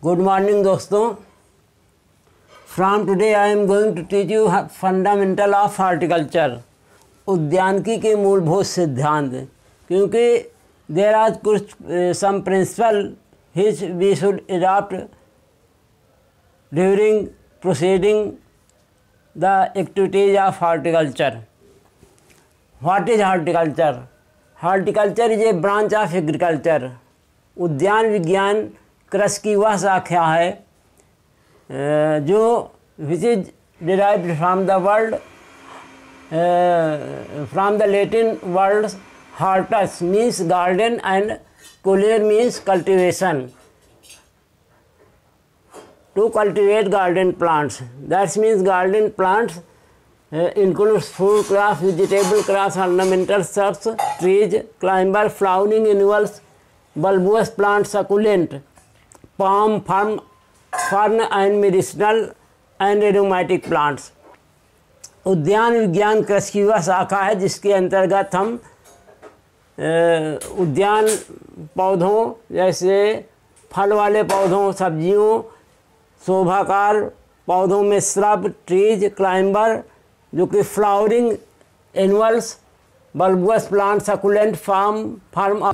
Good morning दोस्तों। From today I am going to teach you fundamental of horticulture, उद्यानिकी के मूलभूत सिद्धांत। क्योंकि देर आर कुछ some principle which we should adopt during proceeding the activities of horticulture. What is horticulture? Horticulture is a branch of agriculture. उद्यान विज्ञान कृषि की वह शाखा है जो which is derived from the word from the Latin words hortus means garden and colere means cultivation. To cultivate garden plants, that means garden plants includes food crops, vegetable crops, ornamental shrubs, trees, climber, flowering annuals, bulbous plants, succulent, palm, fern and medicinal and aromatic plants. उद्यान विज्ञान कृषि की वह शाखा है जिसके अंतर्गत हम उद्यान पौधों जैसे फल वाले पौधों, सब्जियों, शोभाकार पौधों में श्रब, ट्रीज, क्लाइंबर जो कि flowering annuals, bulbous plant, succulent, form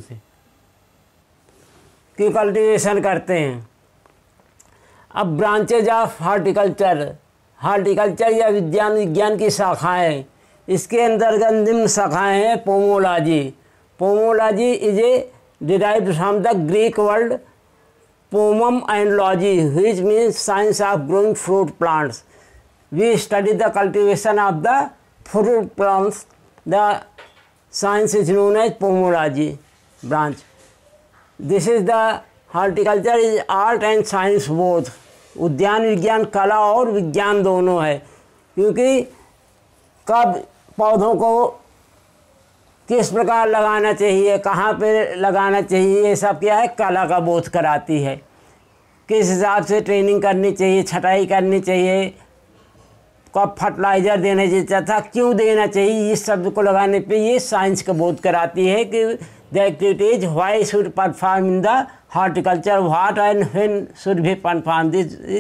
की कल्टीवेशन करते हैं। अब ब्रांचेज ऑफ हॉर्टिकल्चर, हॉर्टिकल्चर या विज्ञान की शाखाएँ, इसके अंतर्गत निम्न शाखाएँ हैं। Pomology, pomology is a derived from the Greek word pomum and logy, which means science of growing fruit plants. We study the cultivation of the fruit plants. The science is known as pomology branch. This is the horticulture is art and science both. उद्यान विज्ञान कला और विज्ञान दोनों है, क्योंकि कब पौधों को किस प्रकार लगाना चाहिए, कहाँ पे लगाना चाहिए, ये सब क्या है, कला का बोध कराती है। किस हिसाब से ट्रेनिंग करनी चाहिए, छटाई करनी चाहिए, कब फर्टिलाइज़र देना चाहिए तथा क्यों देना चाहिए, इस शब्द को लगाने पे ये साइंस का बोध कराती है कि the activities why should perform in the horticulture, what and when should be perform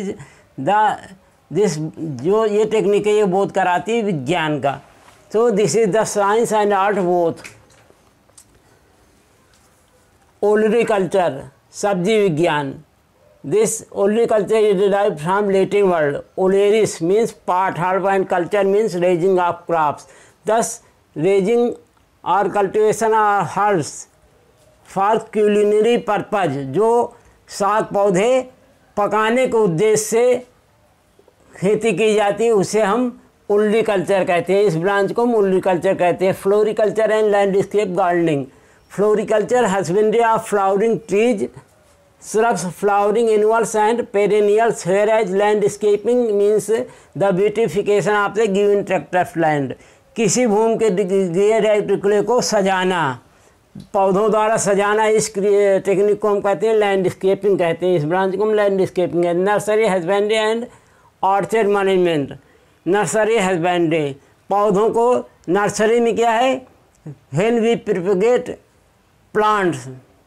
this जो ये टेक्निक है ये बोध कराती है विज्ञान का। So this is the science and art both. Olericulture, सब्जी विज्ञान. This olericulture is derived from Latin word oleris means pot, herb and culture means raising of crops. Thus raising or cultivation of herbs for culinary purpose, जो साग पौधे पकाने के उद्देश्य से खेती की जाती है उसे हम ओलरीकल्चर कहते हैं। इस ब्रांच को हम ओलरीकल्चर कहते हैं। Floriculture and landscape gardening, floriculture husbandry of flowering trees, shrubs, flowering annuals and perennials, whereas landscaping means the beautification of the given tract of land. किसी भूमि के दिए टुकड़े को सजाना, पौधों द्वारा सजाना, इस टेक्निक को हम कहते हैं लैंडस्केपिंग कहते हैं। इस ब्रांच को हम लैंडस्केपिंग है। Nursery husbandry and orchard management, nursery husbandry पौधों को नर्सरी में क्या है, व्हेन वी प्रोपेगेट प्लांट्स,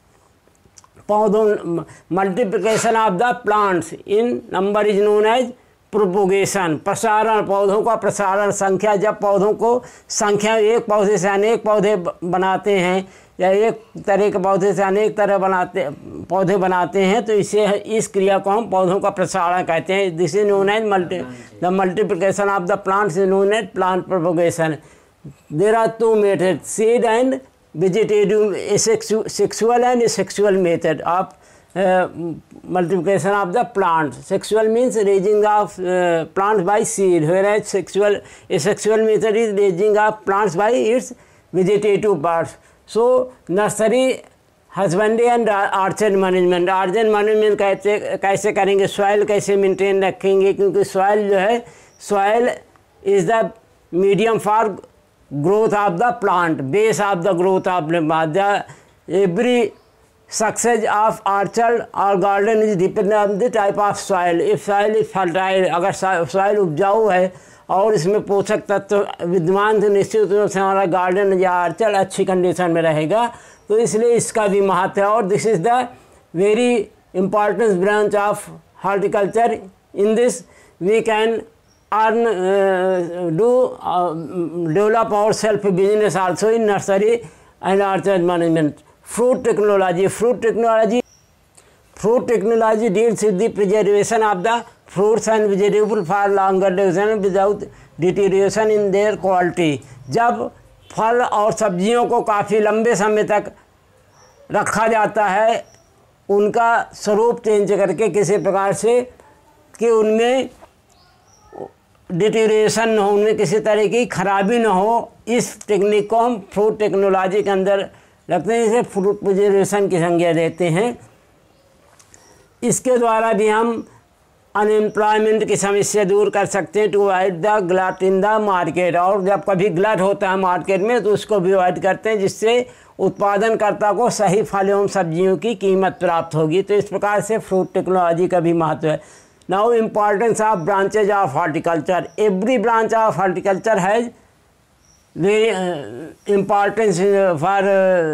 पौधों multiplication of the plants in number is known as propagation, प्रसारण, पौधों का प्रसारण, संख्या, जब पौधों को संख्या एक पौधे से अनेक पौधे बनाते हैं या एक तरह के पौधे से अनेक तरह पौधे बनाते हैं तो इसे इस क्रिया को हम पौधों का प्रसारण कहते हैं। This is known as the multiplication of the plants is known as plant propagation. There are two method, seed and vegetative, sexual and sexual method of multiplication of the plant. Sexual means raising of plants by seed, whereas asexual method is raising of plants by its vegetative parts. So nursery husbandry and orchard management, orchard management कैसे करेंगे, soil कैसे maintain रखेंगे, क्योंकि soil जो है, soil is the medium for growth of the plant, base of the growth of the plant. Every success of orchard और garden is depend on the type of soil. If soil is fertile, अगर soil उपजाऊ है और इसमें पोषक तत्व विद्यमान तो निश्चित रूप से हमारा गार्डन या ऑर्चर्ड अच्छी कंडीशन में रहेगा। तो इसलिए इसका भी महत्व है। और this is the very important branch of horticulture. In this we can earn, develop our self business also in nursery and orchard management. Fruit technology. Fruit technology deals with the preservation of the fruits and vegetables for longer duration without deterioration in their quality. जब फल और सब्जियों को काफ़ी लंबे समय तक रखा जाता है, उनका स्वरूप चेंज करके किसी प्रकार से कि उनमें डिटेरिएशन न हो, उनमें किसी तरह की खराबी न हो, इस टेक्निक को हम फ्रूट टेक्नोलॉजी के अंदर रखते हैं, इसे फ्रूट प्रिजर्वेशन की संज्ञा देते हैं। इसके द्वारा भी हम अनएम्प्लॉयमेंट की समस्या दूर कर सकते हैं, to avoid the glut in the market. और जब कभी ग्लट होता है मार्केट में तो उसको भी अवॉइड करते हैं, जिससे उत्पादनकर्ता को सही फल एवं सब्जियों की कीमत प्राप्त होगी। तो इस प्रकार से फ्रूट टेक्नोलॉजी का भी महत्व है। Now importance of branches of horticulture. Every branch of horticulture has very importance for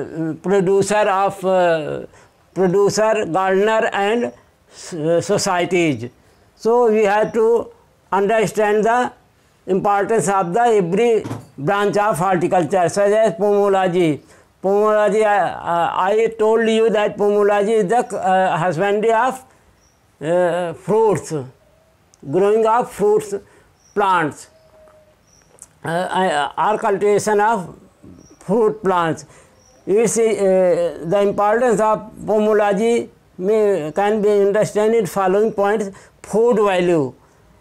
producer, gardener and societies. So we have to understand the importance of the every branch of horticulture, such as pomology. Pomology, I told you that pomology is the husbandry of fruits, growing of fruits, plants, or cultivation of fruit plants. It's the importance of pomology can be understood in following points. Food value.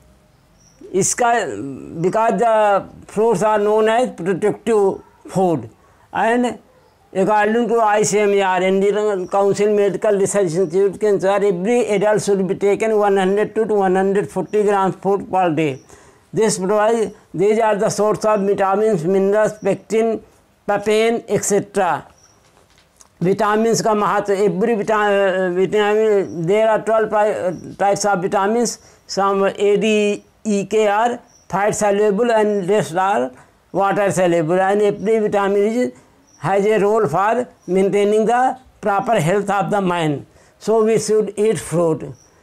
Because the fruits are known as protective food, and according to ICMR, Indian Council Medical Research Institute, every adult should be taken 100 to 140 grams food per day. These are the source of vitamins, minerals, pectin, papain, etc. Vitamins का महत्व, every vitamin, there are 12 types of vitamins. Some A, D, E, K are fat soluble and rest are water soluble, and every vitamin has a role for maintaining the proper health of the mind. So we should eat fruit.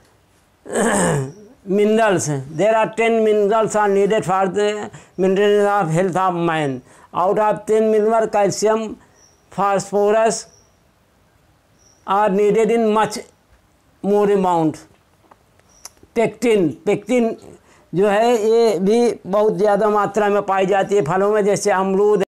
Minerals, there are 10 minerals are needed for the maintenance of health of mind. Out of 10 minerals, calcium, phosphorus are needed in much more amount. Pectin जो है ये भी बहुत ज़्यादा मात्रा में पाई जाती है फलों में, जैसे अमरूद